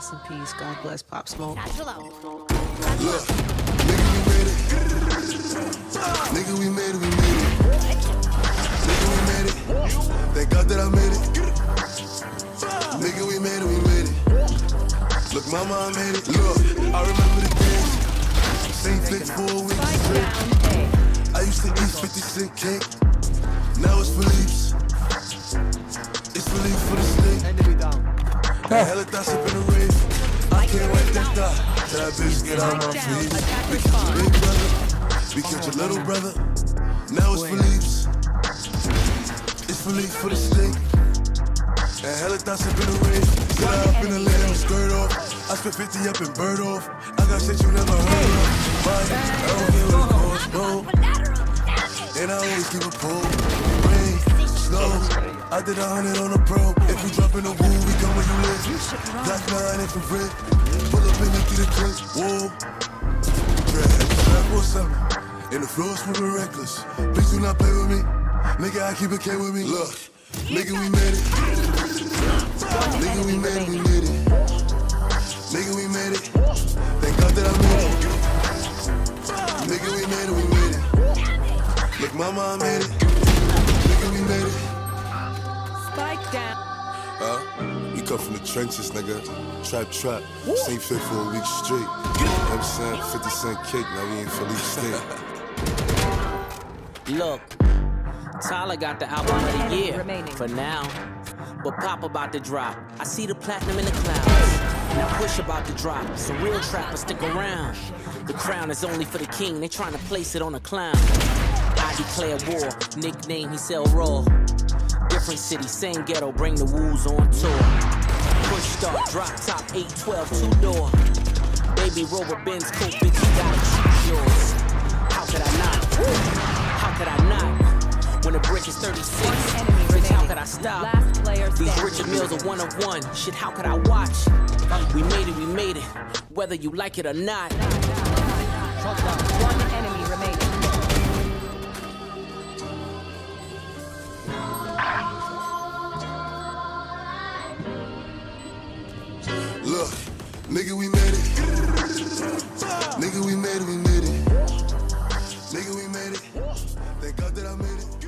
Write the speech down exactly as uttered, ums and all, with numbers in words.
Rest in peace. God bless Pop Smoke. Look, nigga, we made it. Nigga, we made it, we made it. Nigga, we made it. Thank God that I made it. Nigga, we made it, we made it. Look, mama, I made it. Look, I remember the days. Same flick for a week straight. I used to eat fifty cent cake. Now it's Philippe's. It's Philippe for the steak. And hella thoughts up in the rave. I can't wait to die. Tell that bitch get out my feet. We catch your big brother. We catch your little brother. Now it's Philippe's. It's Philippe for the steak. And hella thoughts up in the rave. Got up in the lamb, skirt off. I spent fifty up and bird off. I got shit you never heard of. Fire, I don't get what it costs, bro. And I always keep a pole. Rain, snow. I did a hundred on the pro. If we drop in the woo, we come where you live. Black nine infrared. Pull up and empty the clip. Whoa. Drag, trap or something. And the floor smoking reckless. Please do not play with me. Nigga, I keep a K with me. Look, nigga, we made it. Nigga, we made it, we made it. Nigga, we made it. Thank God that I made it. Nigga, we made it, we made it. Look, mama, I made it. Nigga, we made it. Spike down. Uh, we come from the trenches, nigga. Trap, trap. Same fit for a week straight. You know what I'm saying? fifty cent cake, now we ain't Philippe steak. Look, Tyler got the album of the year for now. But Pop about to drop. I see the platinum in the clouds. Now Push about to drop. Some real trappers stick around. The crown is only for the king. They trying to place it on a clown. I declare war. Nickname, he sell raw. Different city, same ghetto, bring the woos on tour. Push start, drop top, eight twelve, two-door. Baby Rover Benz, coat, bitch, you gotta choose yours. How could I not? How could I not? When the brick is thirty-six, bitch, how could I stop? Last player These standing. Richard Mills are one of one. Shit, how could I watch? We made it, we made it. Whether you like it or not. One enemy remaining. Look, nigga, we made it. Nigga, we made it, we made it. Nigga, we made it. Thank God that I made it.